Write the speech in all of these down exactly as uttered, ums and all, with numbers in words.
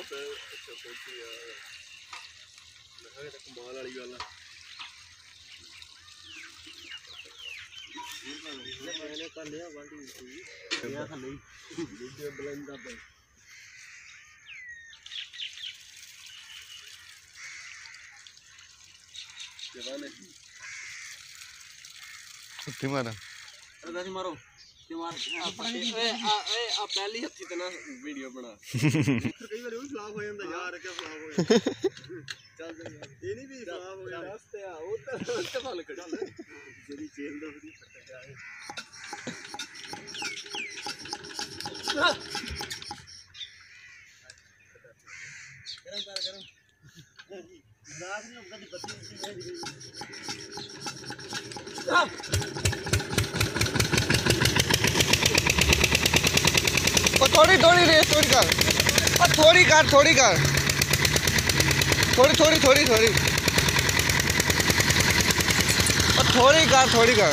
पे अच्छा पहुंची यार मैं कहा कमाल वाली गल मैंने कर लिया बाल्टी गया थले वीडियो ब्लेंड कर दे जवाने छुट्टी मारा अरे मारो ते मार ए ए आ पहली हत्थी ते ना वीडियो बना कई बार वो फ्लॉप हो जांदा यार क्या फ्लॉप हो गया चल ये नहीं भी फ्लॉप हो गया रास्ते आ वो तो इस्तेमाल कर जेडी चेन दा वीडियो फट गया है गरम कर गरम रात में कभी पत्ती थोड़ी थोड़ी रेस थोड़ी कर और थोड़ी कर थोड़ी कर थोड़ी थोड़ी थोड़ी थोड़ी और थोड़ी कर थोड़ी कर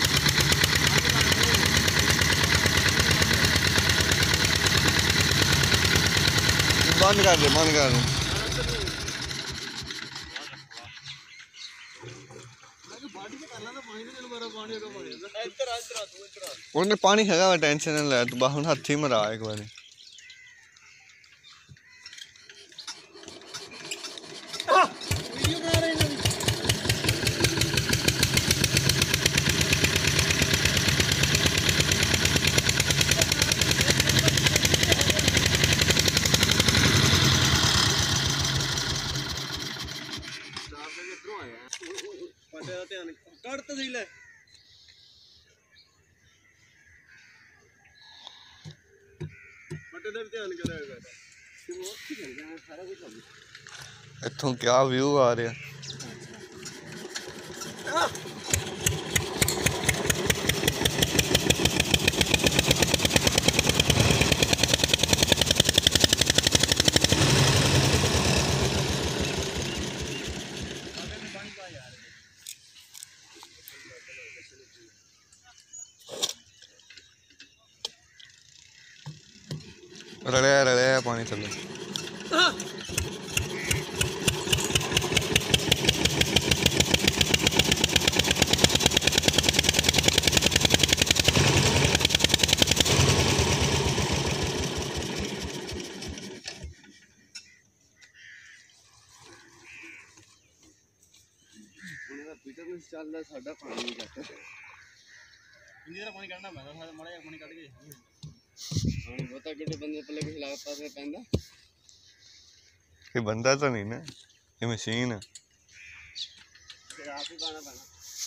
बंद कर दे बंद कर दे उन्हें पानी हैगा वा टेंशन ना ले तू बस हुन हत्थी मरा एक बारी वीडियो बना रहे हैं स्टाफ के किधरों आया पटे दा ध्यान कट तो सही ले इत्थों क्या व्यू आ रहा रड़िया रड़िया पानी चलो चलदा साडा पानी नहीं कट इंजीरा पानी काटना पैंदा साडा माड़ा पानी कट के हां पता कितने बंदे पल्ले कुछ लाग पासे पैंदा ये बंदा तो नहीं ना ये मशीन है फिर आप ही पाना पैना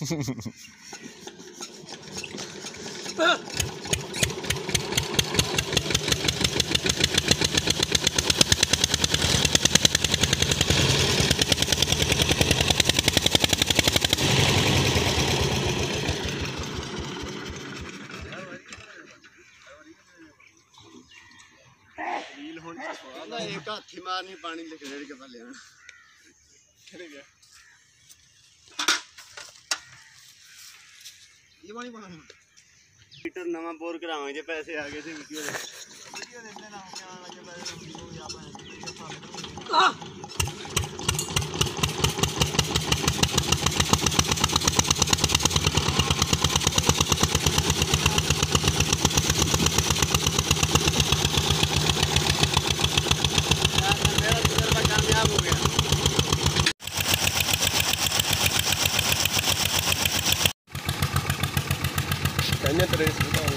एक हाथी मारनी पानी लिख रेड़ के पहले चले गया ये पानी पानी मीटर नवा बोर करावांगे जे पैसे आ गए थे वीडियो दे वीडियो देखने ना क्या लगे पैसे वीडियो या पे Kayaknya terus